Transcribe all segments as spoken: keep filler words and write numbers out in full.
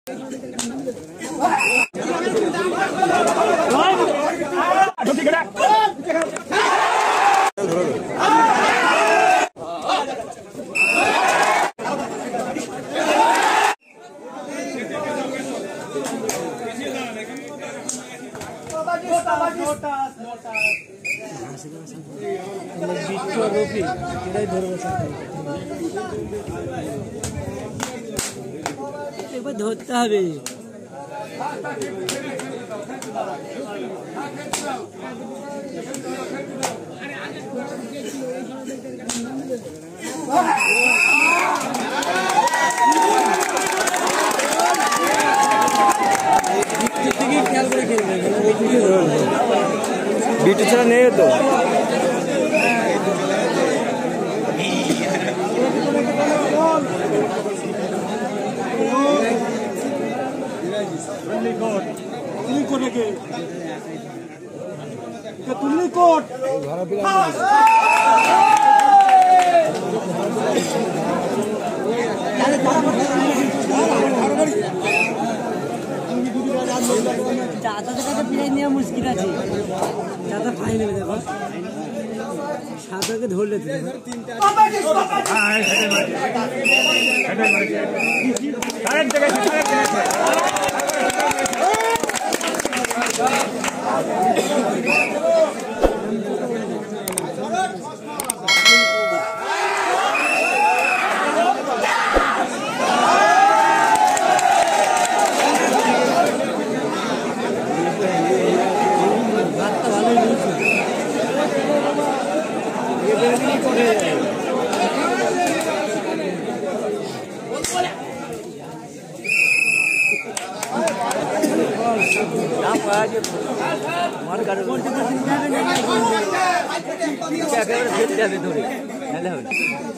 একবার ধরতে হবে। খেয়াল করে খেলবে, বিটু ছাড়া নেই তো। তুললি কোট চাচাদের কাছে প্রাইজ নেওয়া মুশকিল আছে। চাচা ফাইন নেবে, দেখো সাঁতারকে ধরলে যাবে ধরে নাহলে হবে।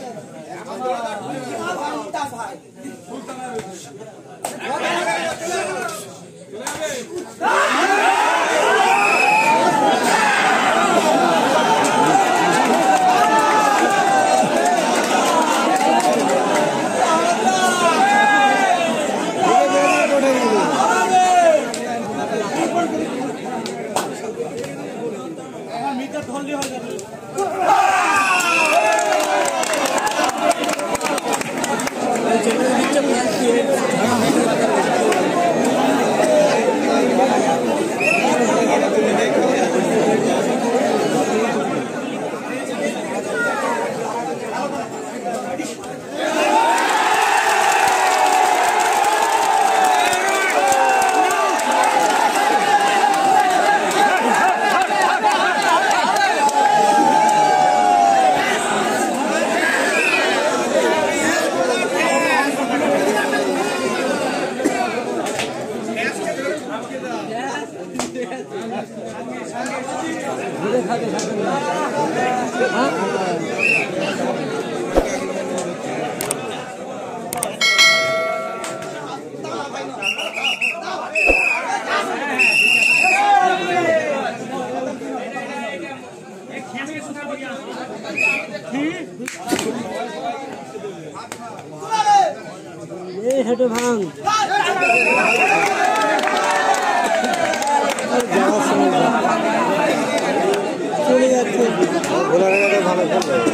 হেঁটে ভাঙ চলে যাচ্ছে ভালো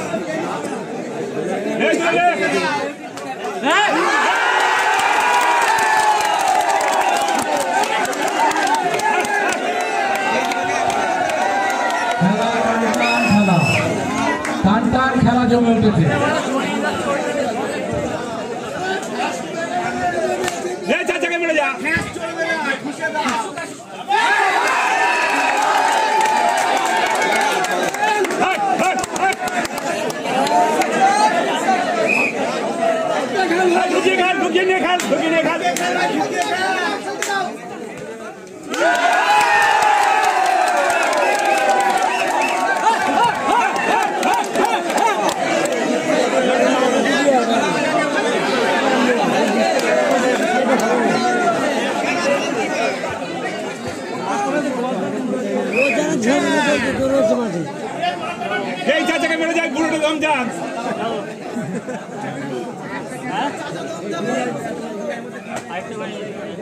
টান টান খেলা জমে উঠেছে। এই চাচাকে মেরে যায় বুড়োটা কম যান।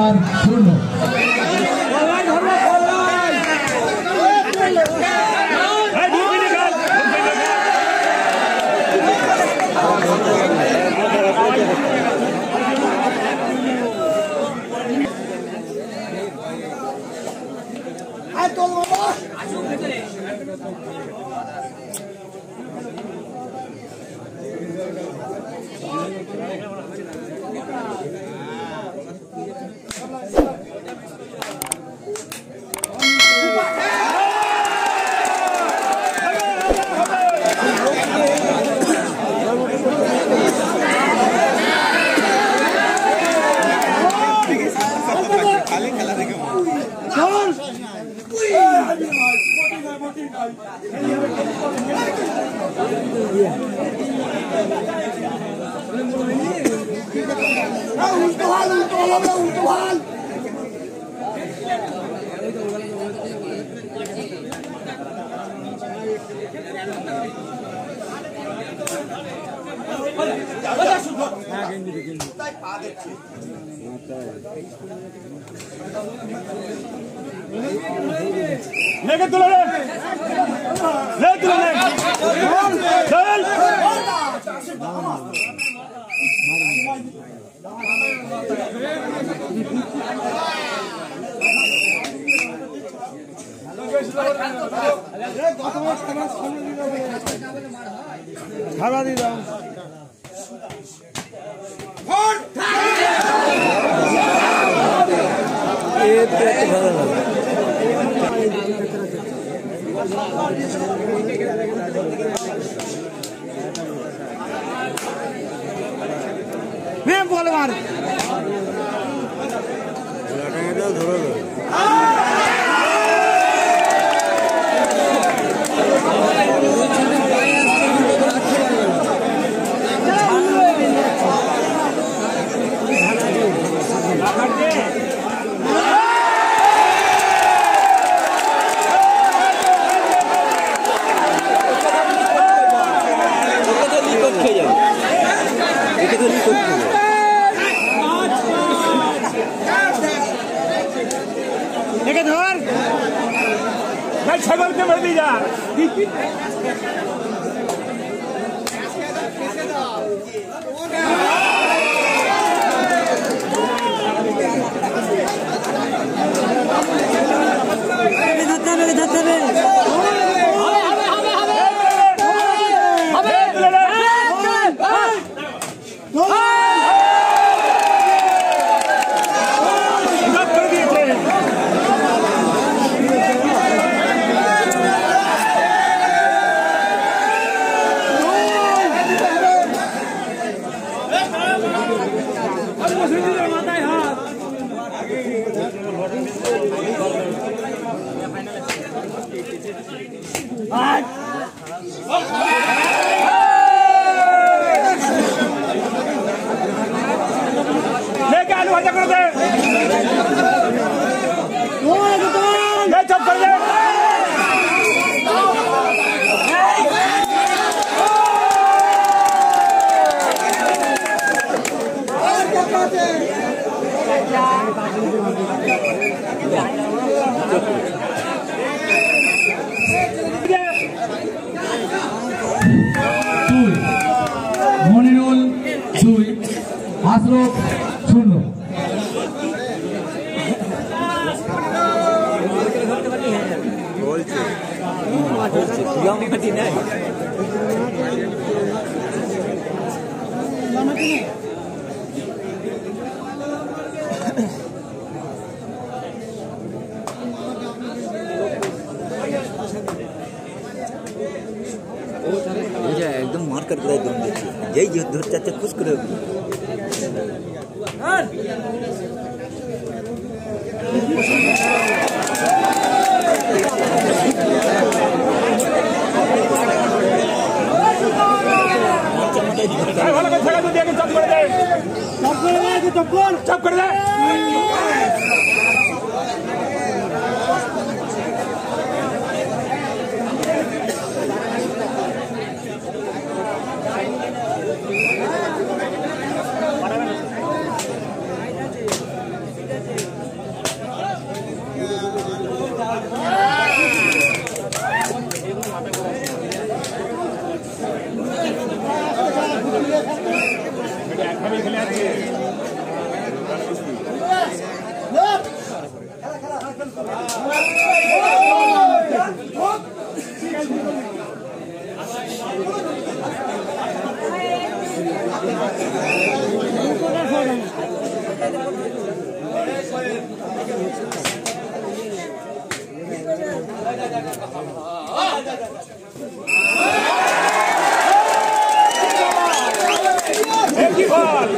চার শূন্য। लेके तुला ले ले तुला ले चल खावा दी जाओ ये मैं बोल मार छगल के मर दी जा लेके आलू भाजा कर दे ले चप कर दे মনিরুল দুই আশরফ শূন্য। एकदम मार कर पूरा एकदम देखिए जय धुर चाचा खुश करो चप कर दे एक ही बॉल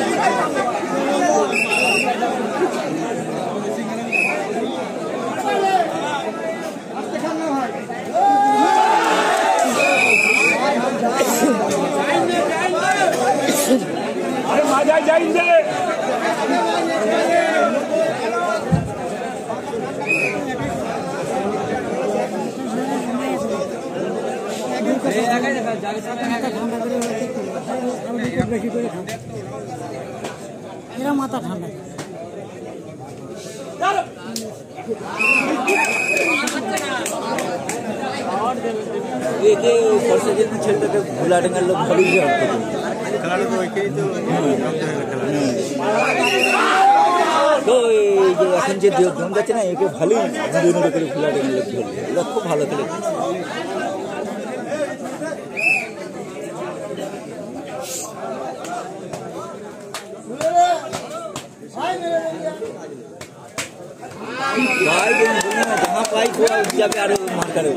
अरे मजा जाएंगे मेरा माथा ठंडा ये परसों दिन खेलते थे भुला डेंगा लोग खड़ी हुए तो जो এখন যে দম যাচ্ছে না একে ভালোই দুই করে ভুলা ডেঙ্গা লোক খেলে এটা খুব ভালো খেলে भाई दिन दुनिया में जहाँ पाई हुआ उस जगह आरो मार करो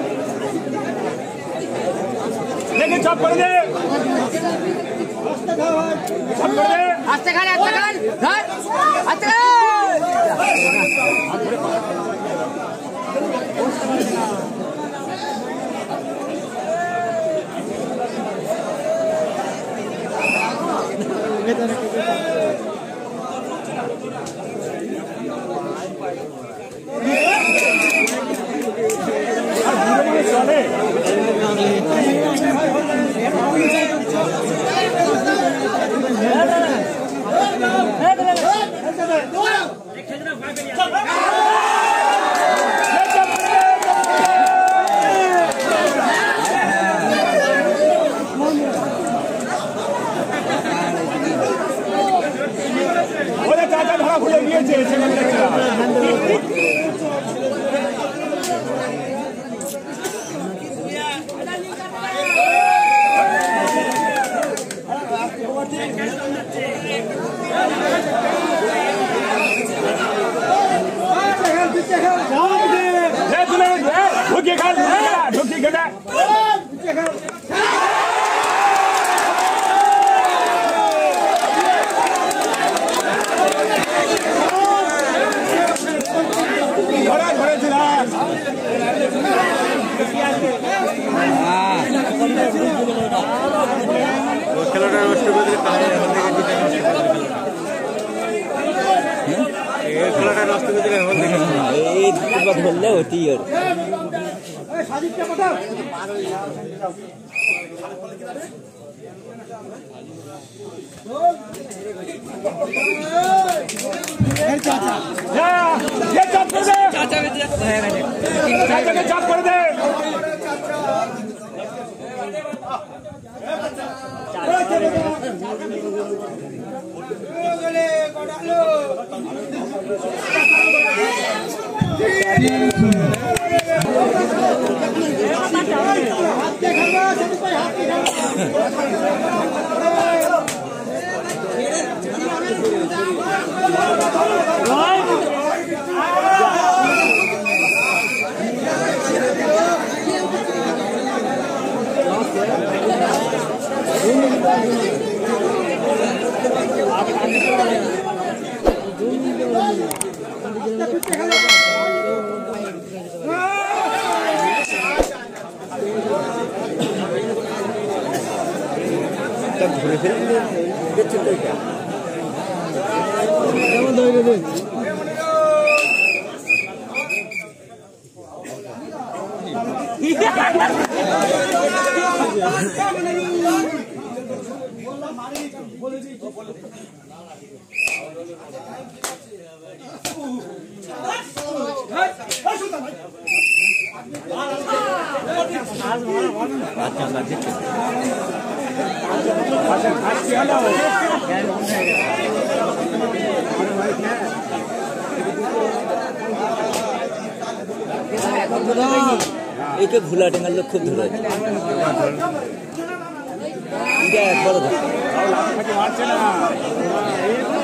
लेकिन चौक कर दे चौक कर दे आस्ते खान आस्ते खान घर आस्ते चाचा धरा खुले गए ढुकी खा ढुकी खा घोड़ा घोड़े चला খেলাটা নষ্ট করে খেলাটা নষ্ট করে দিলে এই দুটো বললে হতি আর चाचा ये चॉप कर दे चाचा चाचा के चॉप कर दे ঘুরে ফিরে দেখছেন তো এটা কেমন ধরে দেবে একে ভুলা ডেঙ্গার লোক খুব ধরে একবার